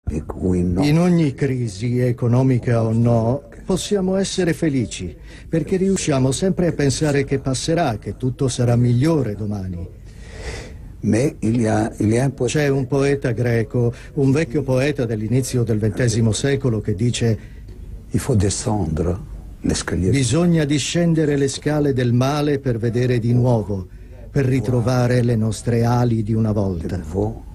In ogni crisi, economica o no, possiamo essere felici, perché riusciamo sempre a pensare che passerà, che tutto sarà migliore domani. C'è un poeta greco, un vecchio poeta dell'inizio del XX secolo che dice: bisogna discendere le scale del male per vedere di nuovo, per ritrovare le nostre ali di una volta.